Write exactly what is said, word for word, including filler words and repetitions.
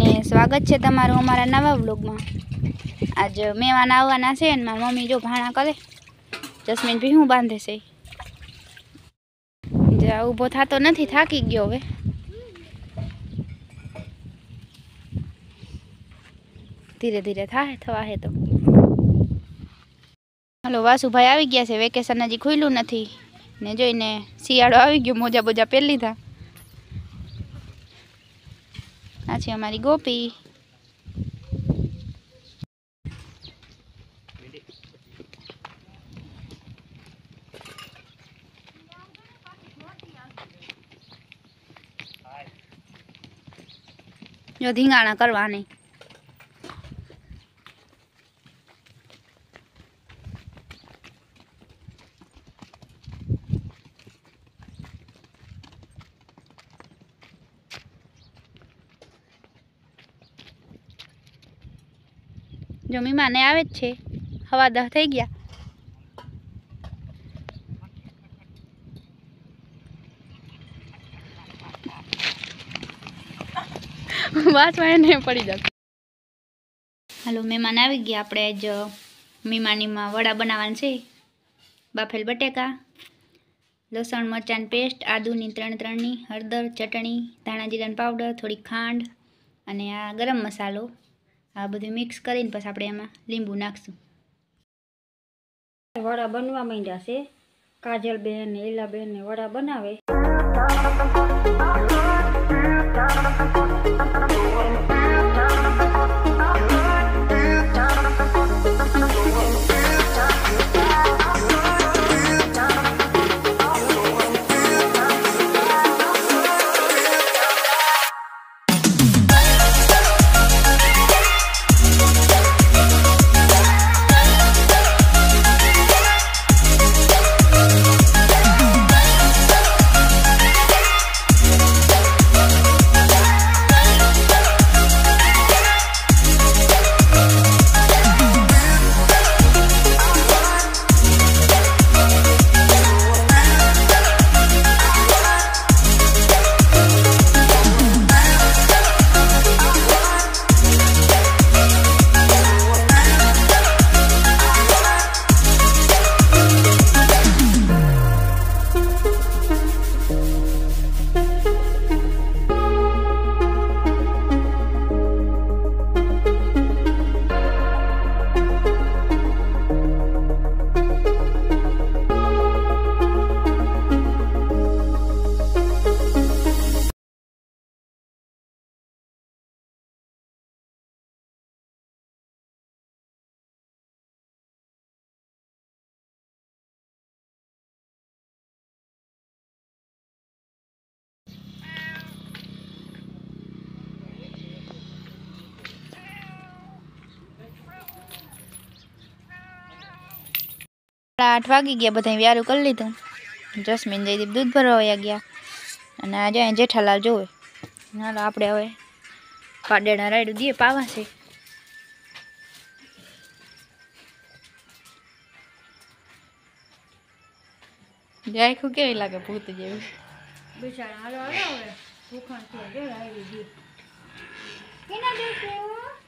स्वागत है तमारू अमारा नवा व्लॉग में। आज मेहमान आववाना छे ने मारी मम्मी जो भाणा करे। जस्मीन भी हूँ बांधे से जा ऊभो थातो नथी, थाकी गयो हवे। धीरे धीरे थाहे थवा है तो हलो वासुभाई आवी गया छे। वेकेशन हजी खुल्लू नथी ने जोईने शियाळो आवी गयो। मोजा बोजा પહેરી લીધા। आ छे अमारी गोपी। जो धींगाणा करवा नहीं जो मीमाने आवे ज छे। हवा दह थई गया। बात में नहीं पड़ी जाती। हेलो मेहमान आई गया। अपने आज मीमानी में वड़ा बनावाना छे। बाफेल बटेका, लसण मरचां पेस्ट, आदुनी त्रण त्रणनी, हळदर, चटणी, धाणा जीरा पाउडर, थोड़ी खांड अने आ गरम मसालो आ बधुं मिक्स करीने पछी आपणे एमां લીંબુ नाखशुं। वड़ा बनवा मांड्या छे। काजल बेन ने ईला बेन ने वड़ा बनावे। आठ वागी गया। बधाई व्यारू कर लीधु। जस्मीन जयदीप दूध भरवा वया गया अने आज अहीं जेठालाल जोवे। हालो आपणे हवे पाडेड़ा रायडू दीए पावा छे। गायखू केवी लागे भूत जेवी बिचारा हालो हालो हवे भूखण थी जो रायडू दी केना देखे